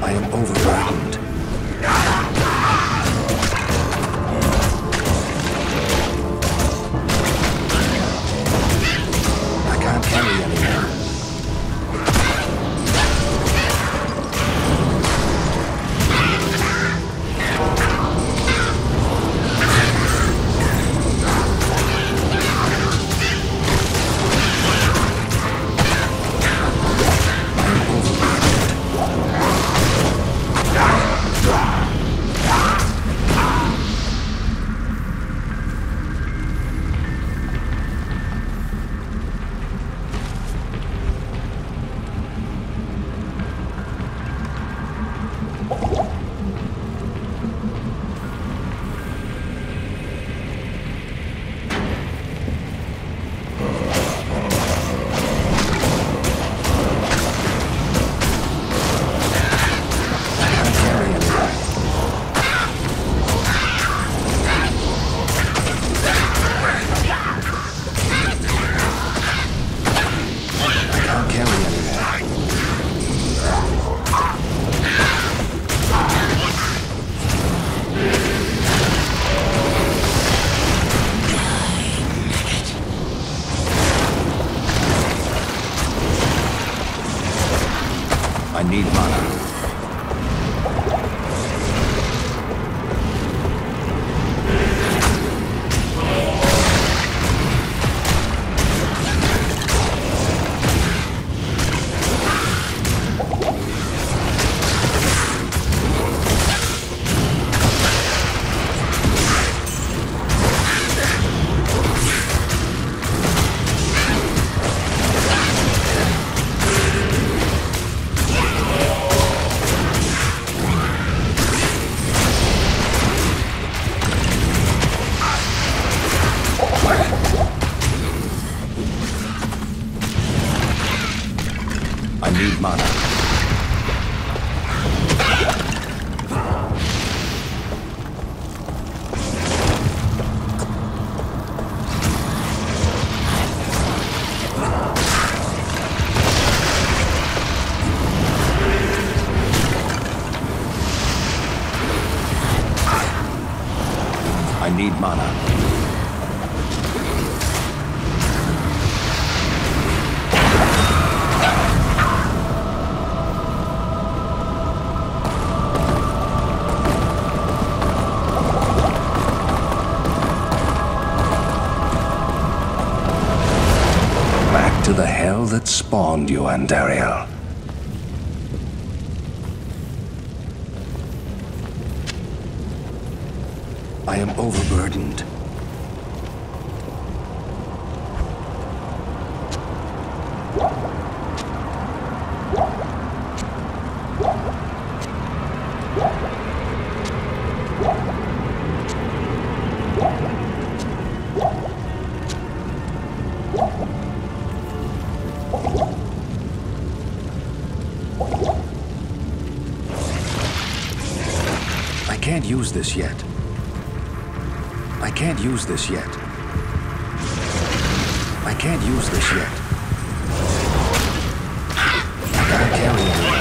I am overburdened. I can't carry anymore. I need mana. I need mana. I need mana. To the hell that spawned you, Andariel. I am overburdened. I can't use this yet. I can't use this yet. I can't use this yet. I gotta carry it.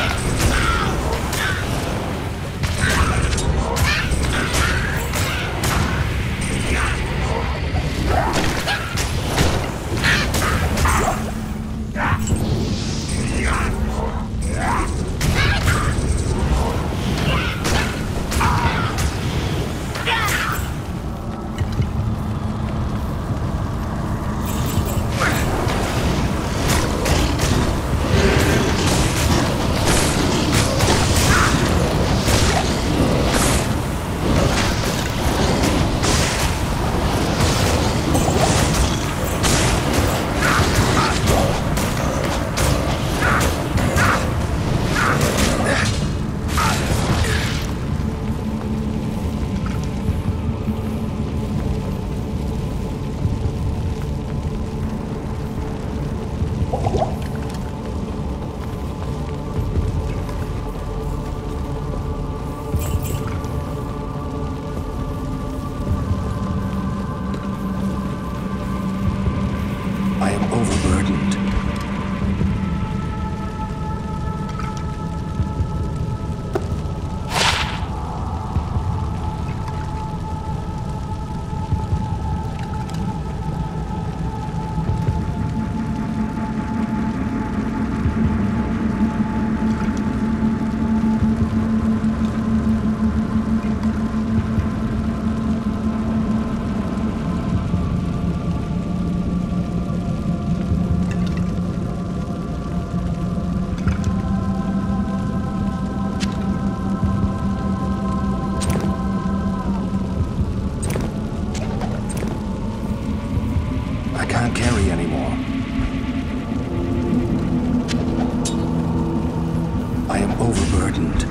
overburdened.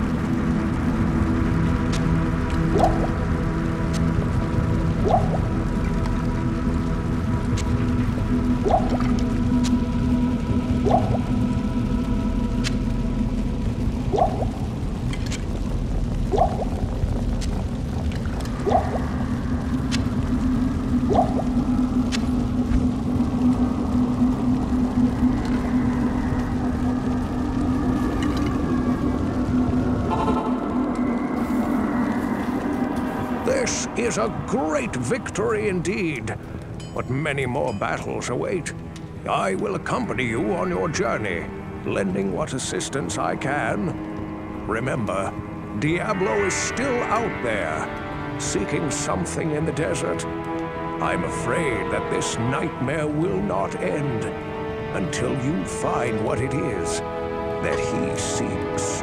This is a great victory indeed, but many more battles await. I will accompany you on your journey, lending what assistance I can. Remember, Diablo is still out there, seeking something in the desert. I'm afraid that this nightmare will not end until you find what it is that he seeks.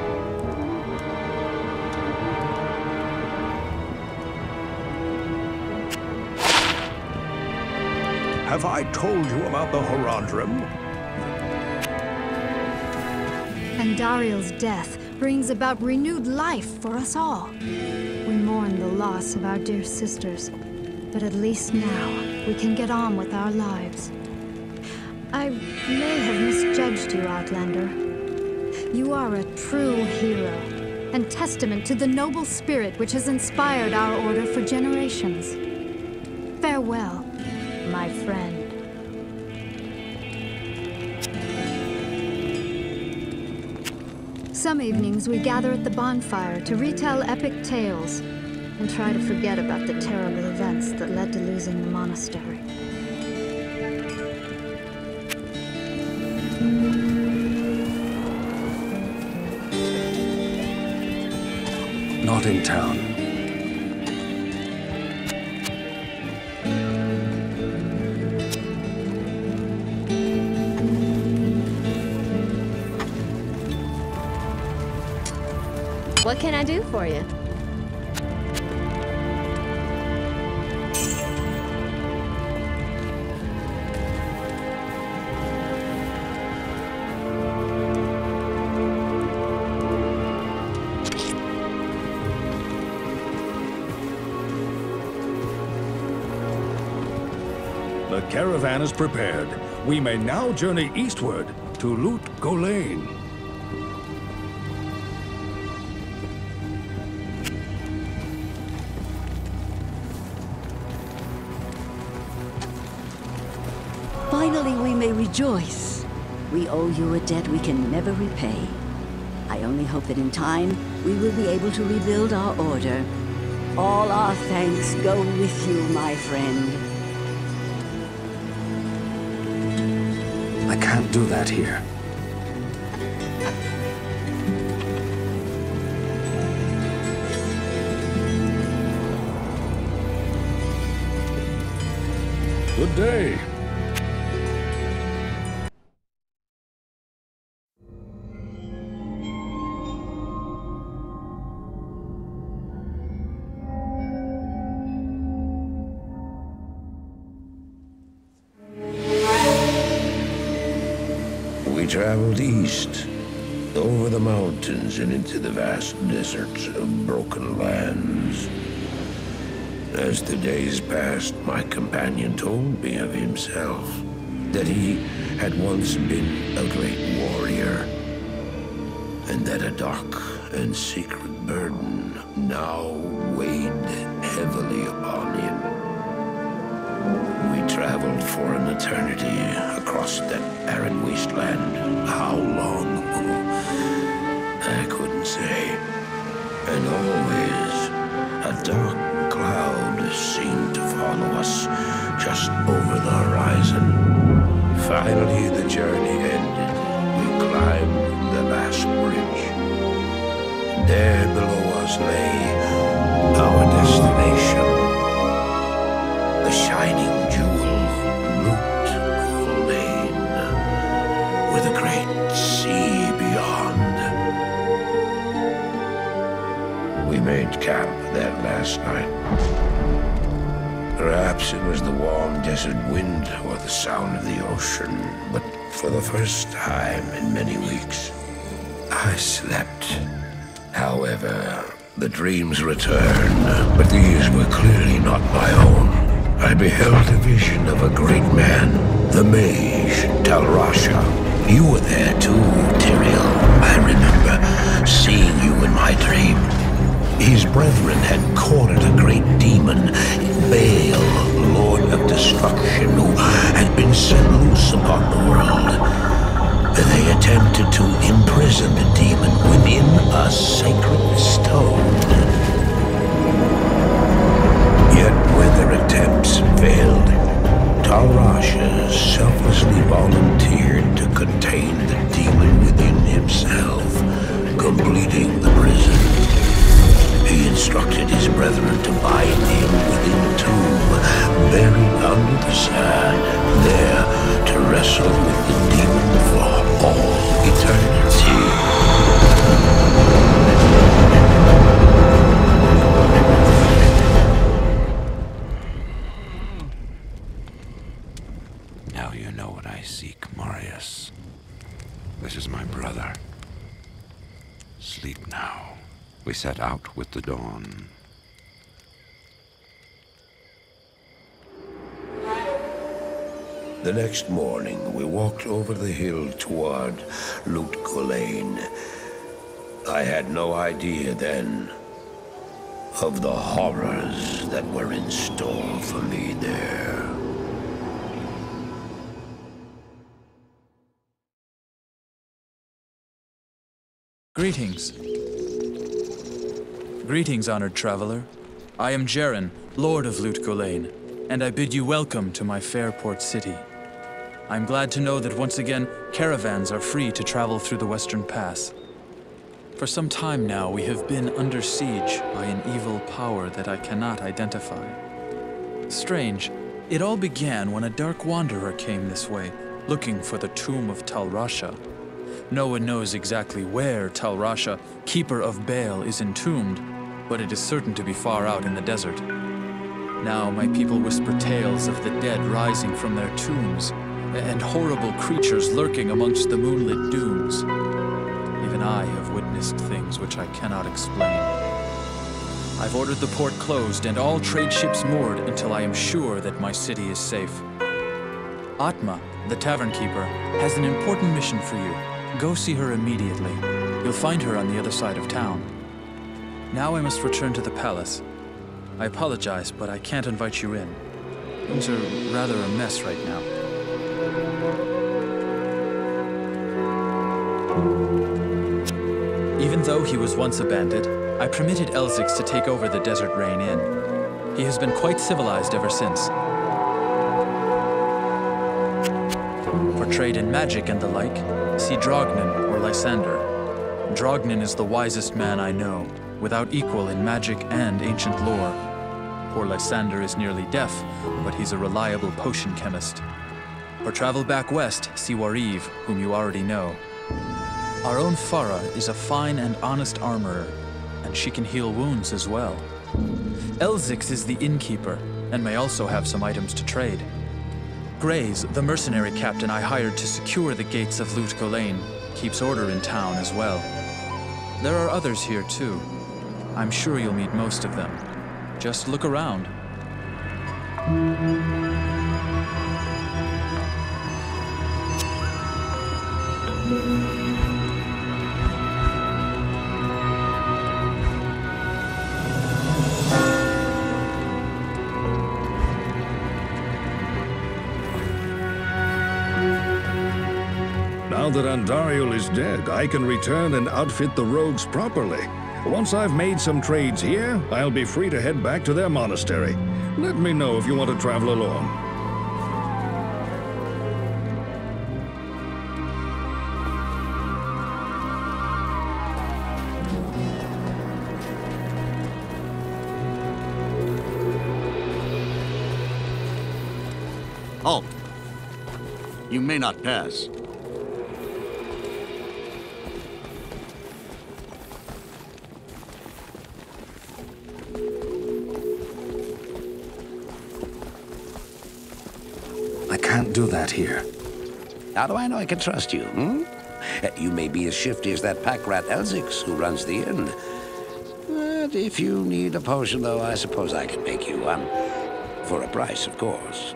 Have I told you about the Horadrim? Andariel's death brings about renewed life for us all. We mourn the loss of our dear sisters, but at least now we can get on with our lives. I may have misjudged you, Outlander. You are a true hero, and testament to the noble spirit which has inspired our order for generations. Farewell, my friend. Some evenings we gather at the bonfire to retell epic tales and try to forget about the terrible events that led to losing the monastery. Not in town. What can I do for you? The caravan is prepared. We may now journey eastward to Lut Gholein. Finally, we may rejoice. We owe you a debt we can never repay. I only hope that in time, we will be able to rebuild our order. All our thanks go with you, my friend. I can't do that here. Good day. We traveled east, over the mountains and into the vast deserts of Broken Lands. As the days passed, my companion told me of himself, that he had once been a great warrior, and that a dark and secret burden now weighed heavily upon him. We traveled for an eternity across that arid wasteland. How long? I couldn't say. And always, a dark cloud seemed to follow us just over the horizon. Finally, the journey ended. We climbed the last bridge. There below us lay our destination. The shining jewel, Lut Gholein, with a great sea beyond. We made camp that last night. Perhaps it was the warm desert wind or the sound of the ocean, but for the first time in many weeks, I slept. However, the dreams returned, but these were clearly not my own. I beheld a vision of a great man, the mage, Tal Rasha. You were there too, Tyrael. I remember seeing you in my dream. His brethren had cornered a great demon, Baal, Lord of Destruction, who had been set loose upon the world. They attempted to imprison the demon within a sacred stone. Yet when their attempts failed, Tal Rasha selflessly volunteered to contain the demon within himself, completing the prison. He instructed his brethren to bind him within a tomb, buried under the sand, there to wrestle with the demon for all eternity. Now you know what I seek, Marius. This is my brother. Sleep now. We set out with the dawn. The next morning, we walked over the hill toward Lut Gholein. I had no idea then of the horrors that were in store for me there. Greetings. Greetings, honored traveler. I am Jaren, Lord of Lut Gholein, and I bid you welcome to my fair port city. I'm glad to know that once again, caravans are free to travel through the Western Pass. For some time now, we have been under siege by an evil power that I cannot identify. Strange, it all began when a dark wanderer came this way, looking for the tomb of Tal Rasha. No one knows exactly where Tal Rasha, keeper of Baal, is entombed, but it is certain to be far out in the desert. Now my people whisper tales of the dead rising from their tombs, and horrible creatures lurking amongst the moonlit dunes. Even I have witnessed things which I cannot explain. I've ordered the port closed and all trade ships moored until I am sure that my city is safe. Atma, the tavern keeper, has an important mission for you. Go see her immediately. You'll find her on the other side of town. Now I must return to the palace. I apologize, but I can't invite you in. Things are rather a mess right now. Even though he was once a bandit, I permitted Elzix to take over the Desert Rain Inn. He has been quite civilized ever since. For trade in magic and the like, see Drognin or Lysander. Drognin is the wisest man I know, without equal in magic and ancient lore. Poor Lysander is nearly deaf, but he's a reliable potion chemist. For travel back west, see Wariv, whom you already know. Our own Farah is a fine and honest armorer, and she can heal wounds as well. Elzix is the innkeeper, and may also have some items to trade. Grays, the mercenary captain I hired to secure the gates of Lut Gholein, keeps order in town as well. There are others here too. I'm sure you'll meet most of them. Just look around. Now that Andariel is dead, I can return and outfit the rogues properly. Once I've made some trades here, I'll be free to head back to their monastery. Let me know if you want to travel along. Halt! You may not pass. I can't do that here. How do I know I can trust you, You may be as shifty as that pack rat Elzix who runs the inn. But if you need a potion, though, I suppose I can make you one. For a price, of course.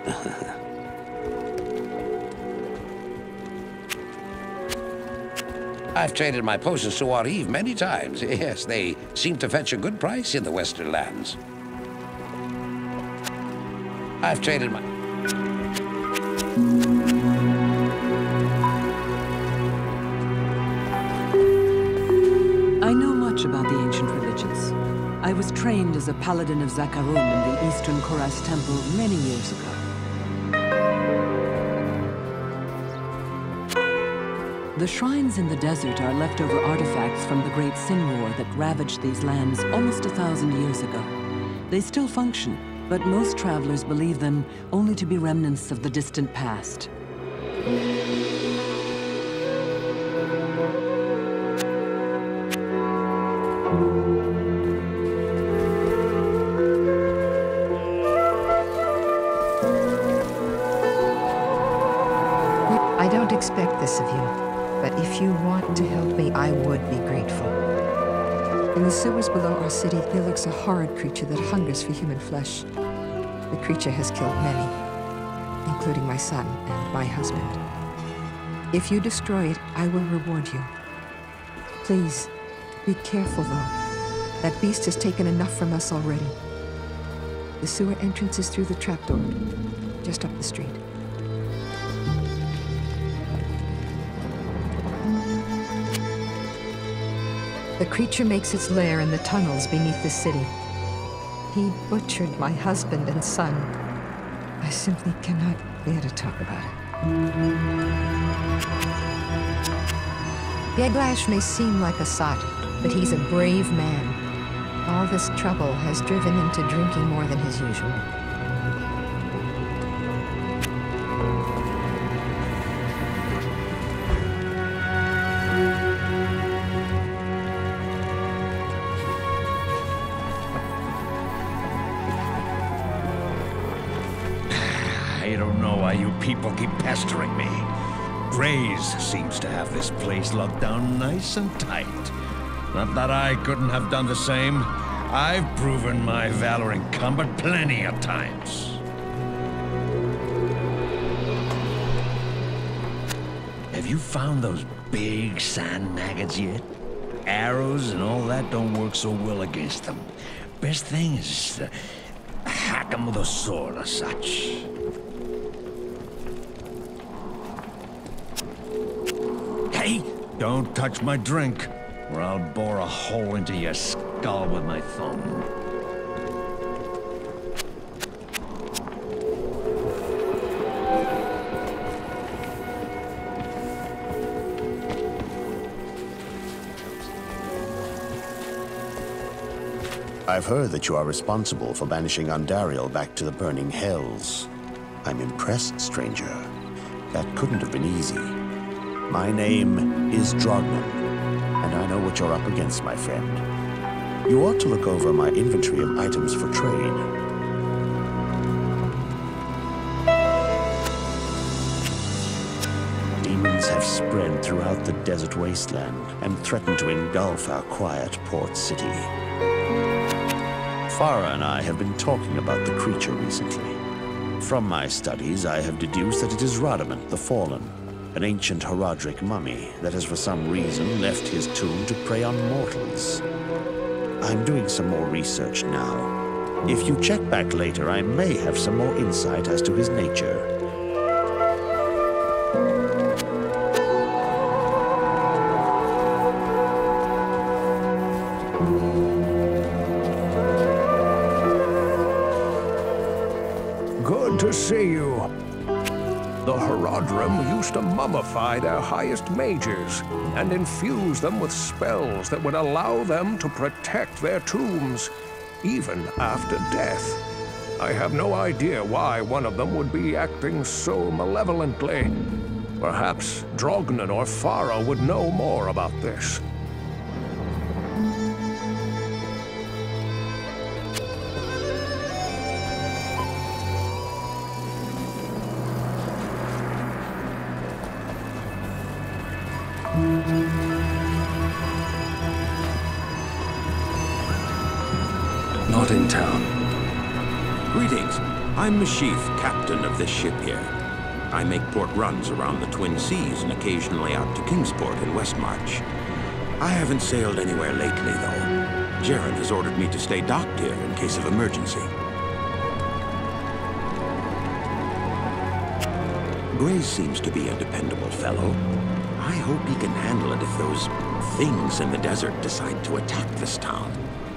I've traded my potions to Wariv many times. Yes, they seem to fetch a good price in the Western lands. I've traded my... I know much about the ancient religions. I was trained as a paladin of Zakarum in the Eastern Koras Temple many years ago. The shrines in the desert are leftover artifacts from the Great Sin War that ravaged these lands almost 1,000 years ago. They still function, but most travelers believe them only to be remnants of the distant past. I don't expect this of you. But if you want to help me, I would be grateful. In the sewers below our city, there lurks a horrid creature that hungers for human flesh. The creature has killed many, including my son and my husband. If you destroy it, I will reward you. Please, be careful though. That beast has taken enough from us already. The sewer entrance is through the trapdoor, just up the street. The creature makes its lair in the tunnels beneath the city. He butchered my husband and son. I simply cannot bear to talk about it. Yeglash may seem like a sot, but he's a brave man. All this trouble has driven him to drinking more than his usual. I don't know why you people keep pestering me. Grays seems to have this place locked down nice and tight. Not that I couldn't have done the same. I've proven my valor in combat plenty of times. Have you found those big sand maggots yet? Arrows and all that don't work so well against them. Best thing is to hack them with a sword or such. Hey, don't touch my drink, or I'll bore a hole into your skull with my thumb. I've heard that you are responsible for banishing Andariel back to the burning hells. I'm impressed, stranger. That couldn't have been easy. My name is Drogman, and I know what you're up against, my friend. You ought to look over my inventory of items for trade. Demons have spread throughout the desert wasteland and threaten to engulf our quiet port city. Farah and I have been talking about the creature recently. From my studies, I have deduced that it is Radamant the Fallen, an ancient Horadric mummy that has for some reason left his tomb to prey on mortals. I'm doing some more research now. If you check back later, I may have some more insight as to his nature. Good to see you. The Horadrim used to mummify their highest mages and infuse them with spells that would allow them to protect their tombs, even after death. I have no idea why one of them would be acting so malevolently. Perhaps Drognan or Farah would know more about this. not in town. Greetings. I'm Mashif, captain of this ship here. I make port runs around the Twin Seas and occasionally out to Kingsport in Westmarch. I haven't sailed anywhere lately, though. Jaren has ordered me to stay docked here in case of emergency. Grace seems to be a dependable fellow. I hope he can handle it if those things in the desert decide to attack this town.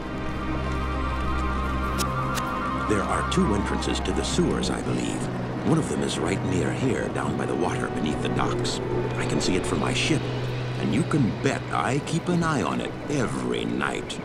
There are 2 entrances to the sewers, I believe. One of them is right near here, down by the water beneath the docks. I can see it from my ship, and you can bet I keep an eye on it every night.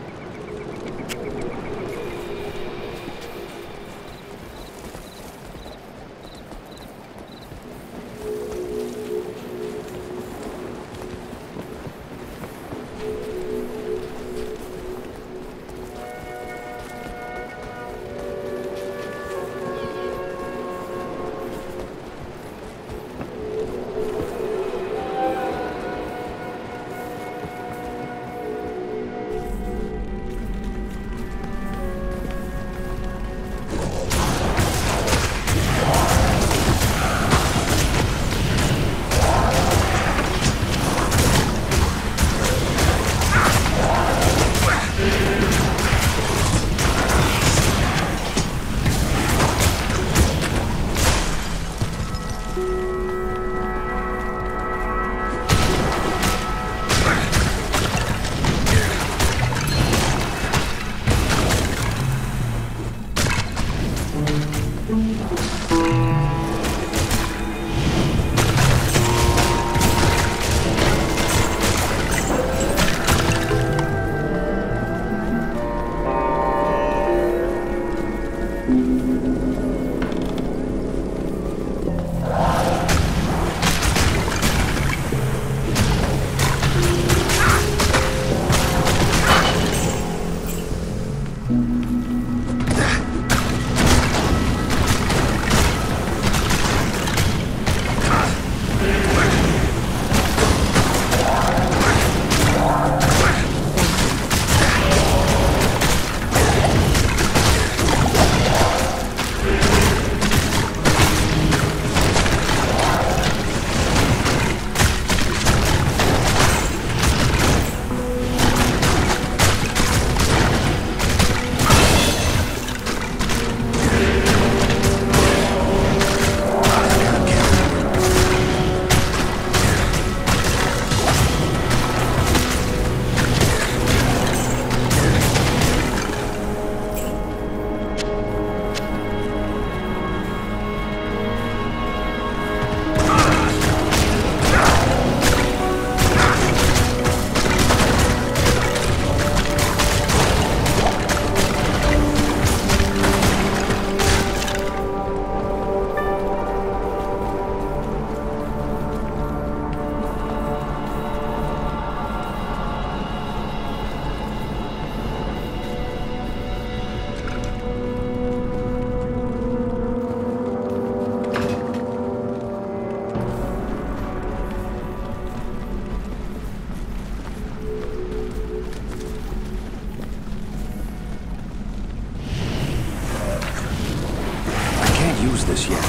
this yet.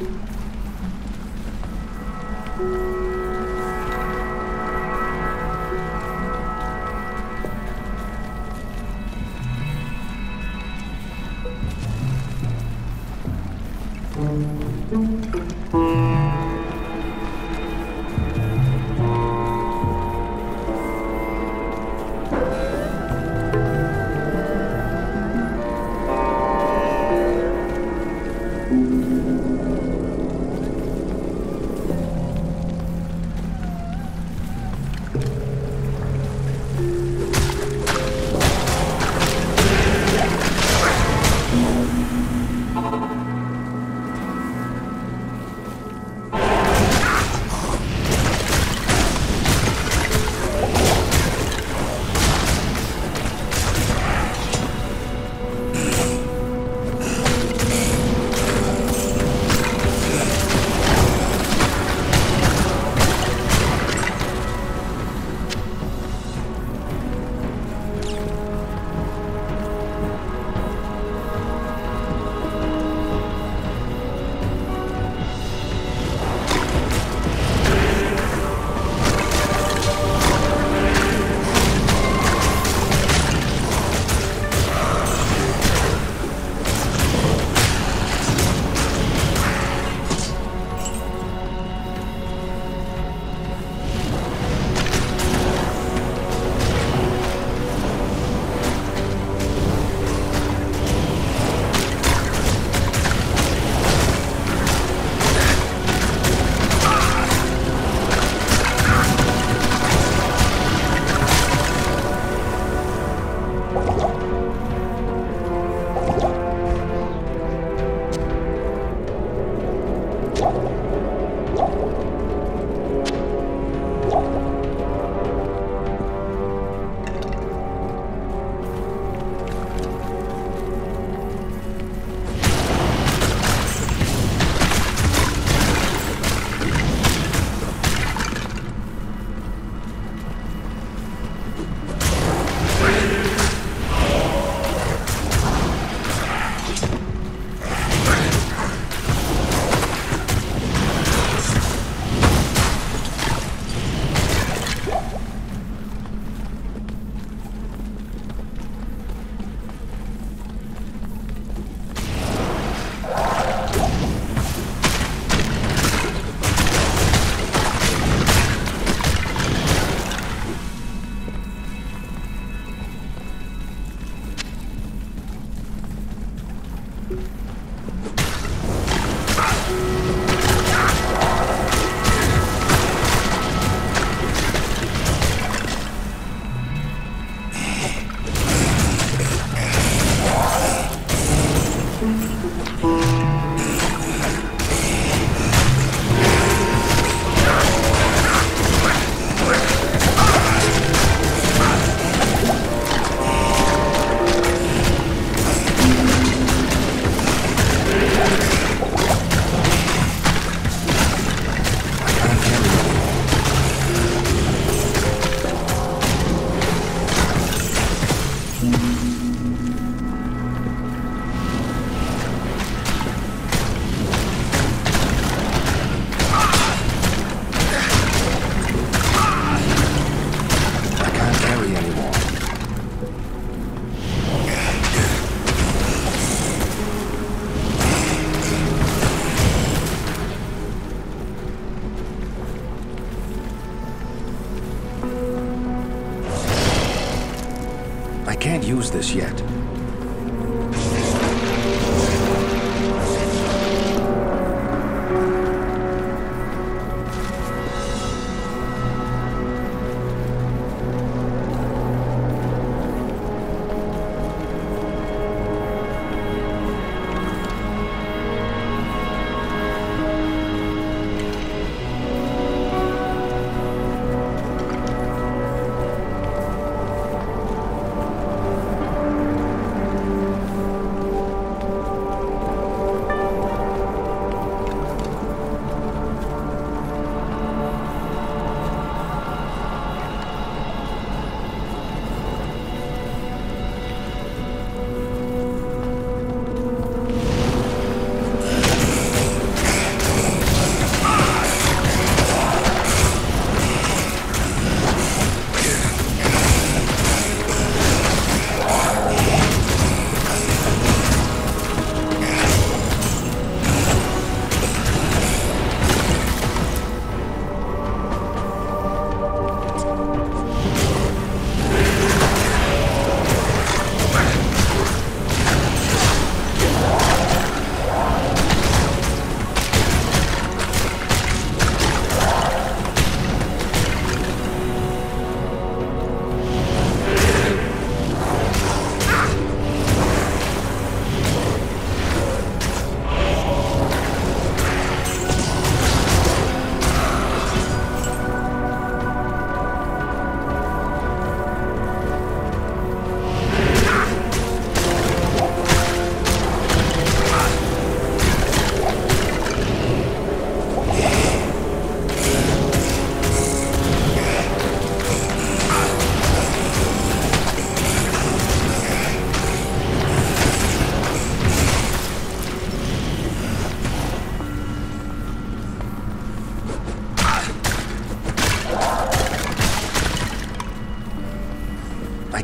Can't use this yet.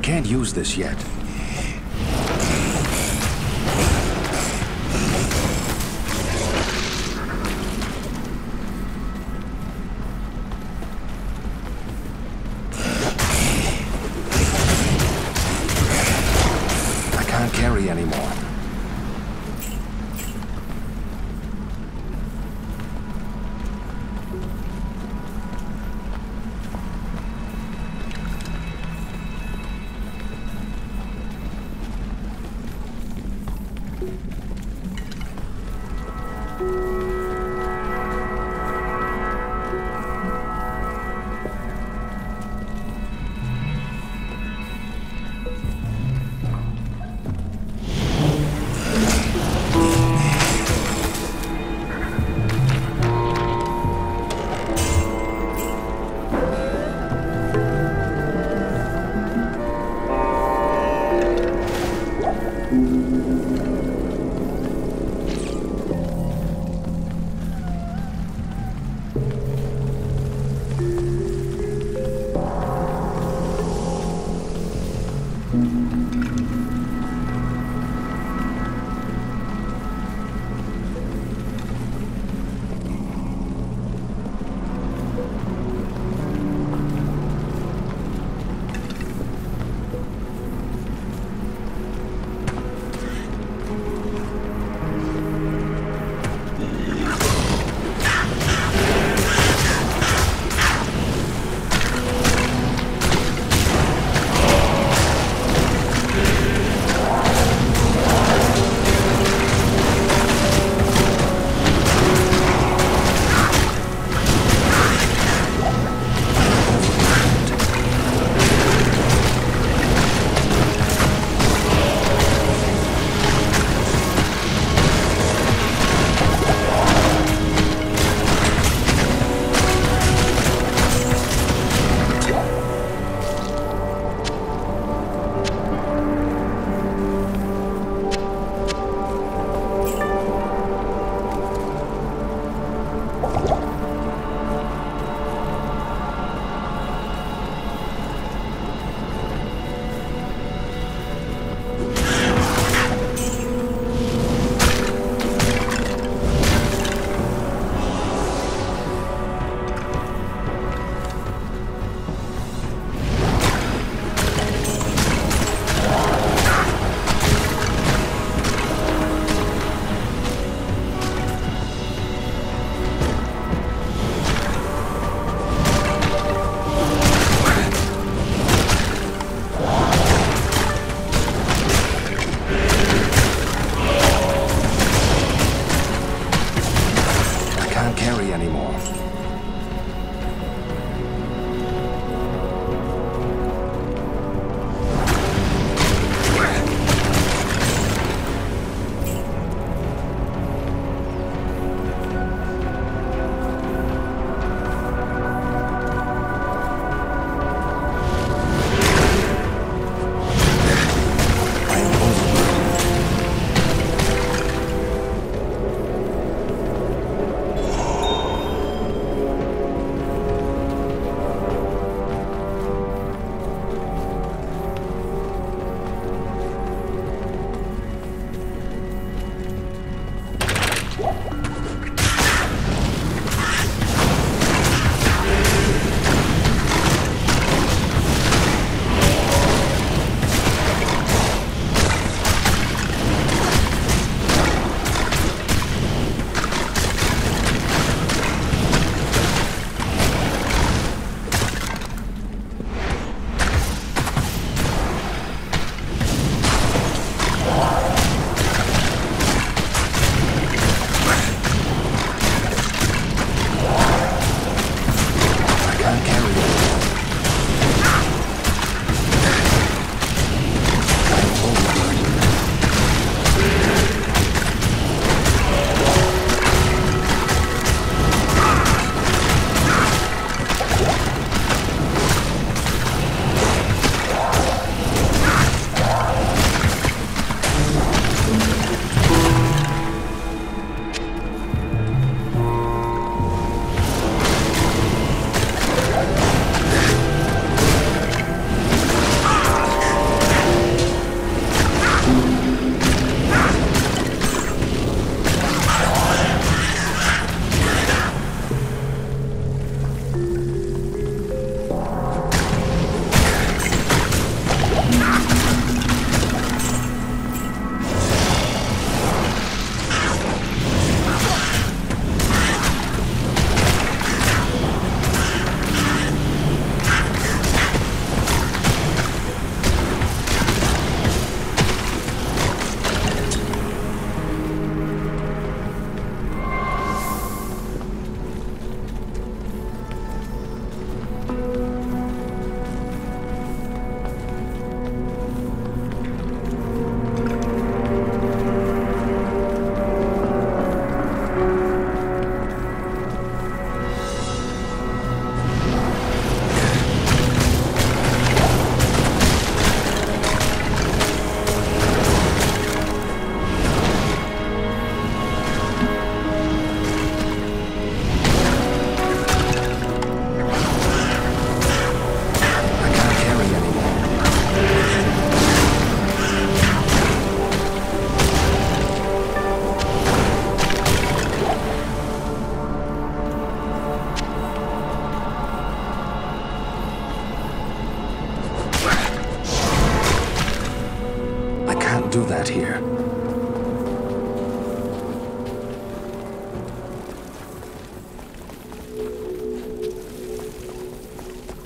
can't use this yet. I can't carry anymore.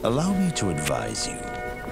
Allow me to advise you.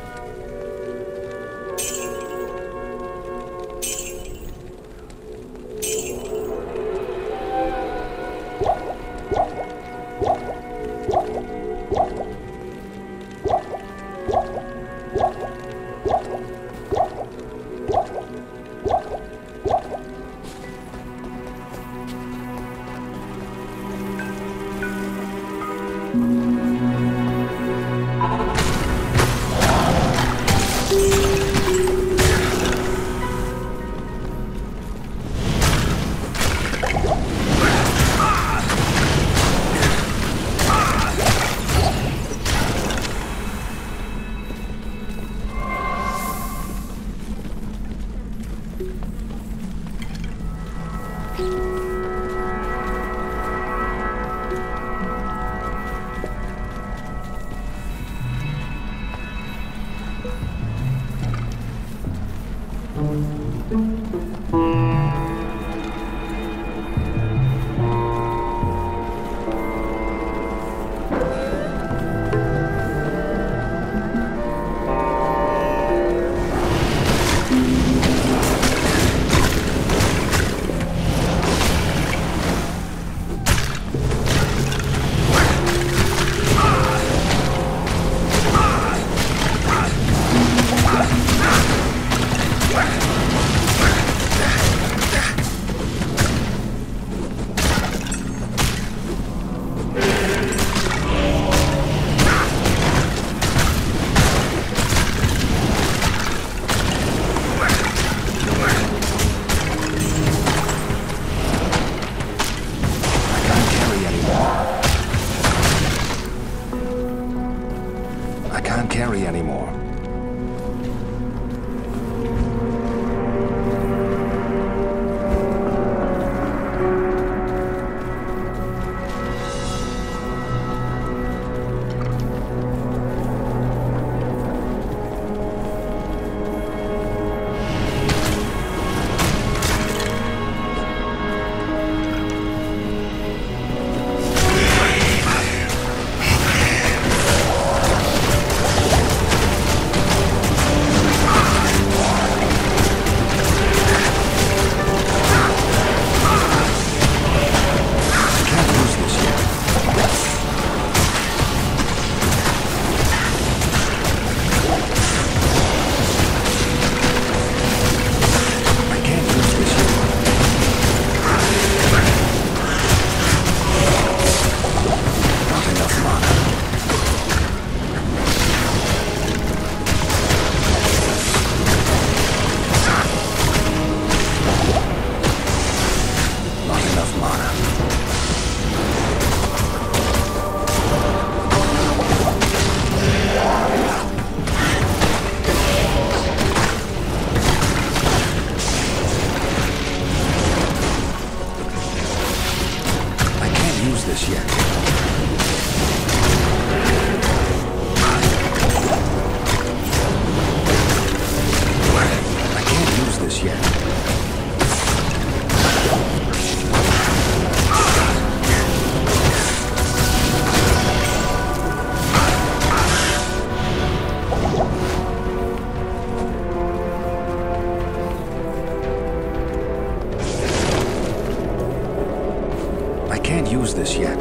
This yet.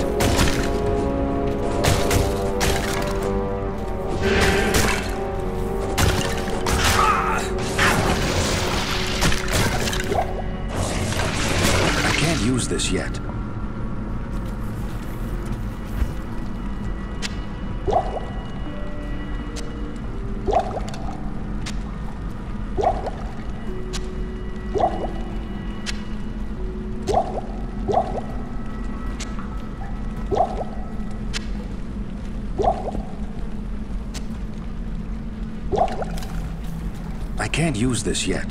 I can't use this yet. I can't use this yet.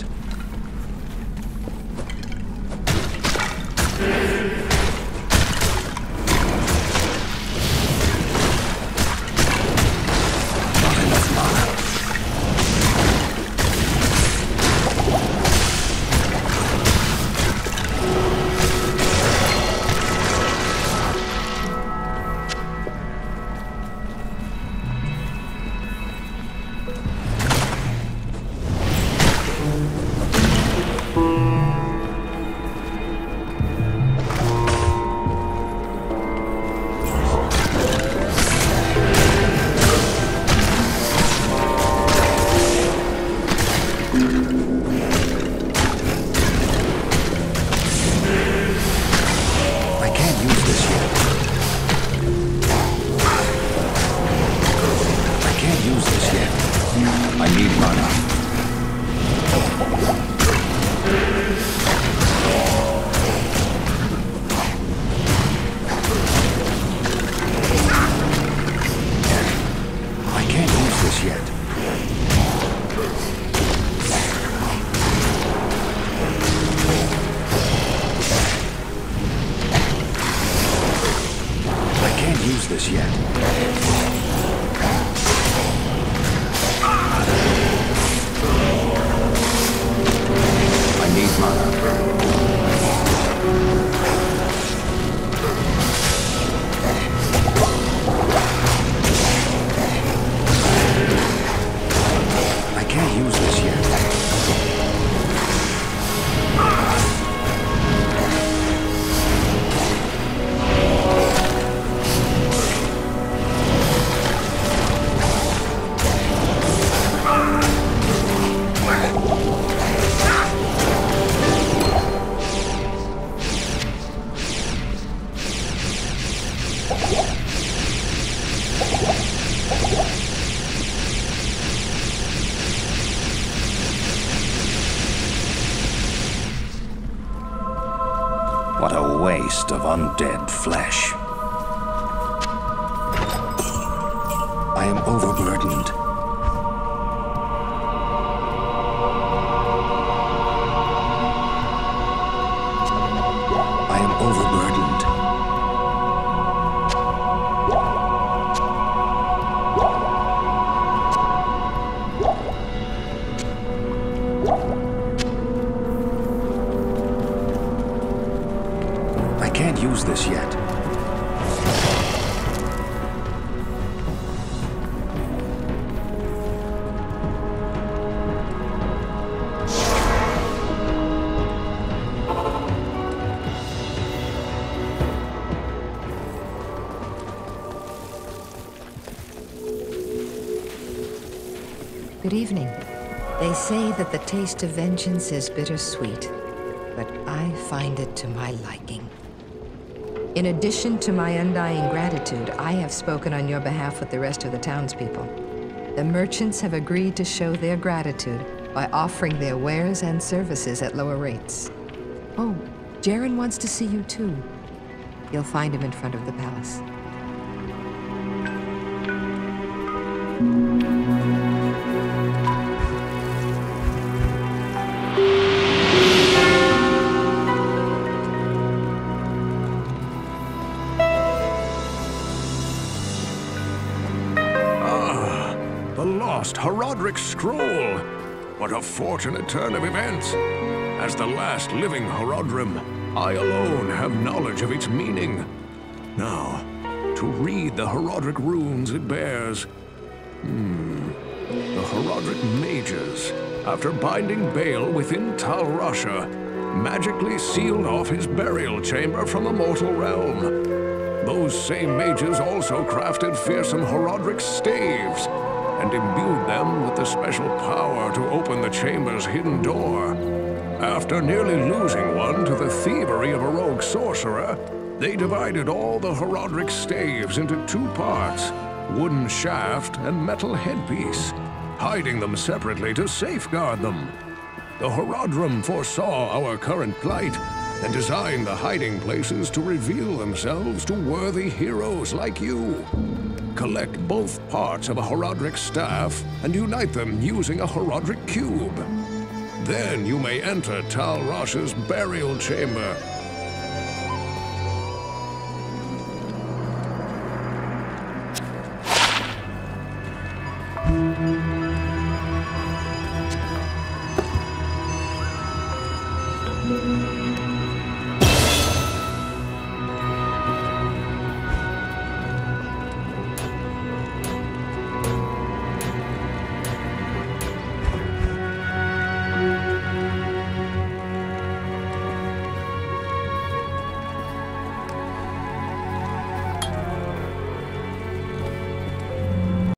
Not enough mana. use this yet. I need mana. I can't use this yet. What a waste of undead flesh. I am overburdened. I am overburdened. I can't use this yet. Good evening. They say that the taste of vengeance is bittersweet, but I find it to my liking. In addition to my undying gratitude, I have spoken on your behalf with the rest of the townspeople. The merchants have agreed to show their gratitude by offering their wares and services at lower rates. Oh, Jaren wants to see you too. You'll find him in front of the palace. The lost Horadric Scroll! What a fortunate turn of events! As the last living Horadrim, I alone have knowledge of its meaning. Now, to read the Horadric runes it bears. The Horadric mages, after binding Bale within Tal Rasha, magically sealed off his burial chamber from the mortal realm. Those same mages also crafted fearsome Horadric staves, and imbued them with the special power to open the chamber's hidden door. After nearly losing one to the thievery of a rogue sorcerer, they divided all the Horadric staves into two parts, wooden shaft and metal headpiece, hiding them separately to safeguard them. The Horadrim foresaw our current plight and designed the hiding places to reveal themselves to worthy heroes like you. Collect both parts of a Horadric staff and unite them using a Horadric cube. Then you may enter Tal Rasha's burial chamber.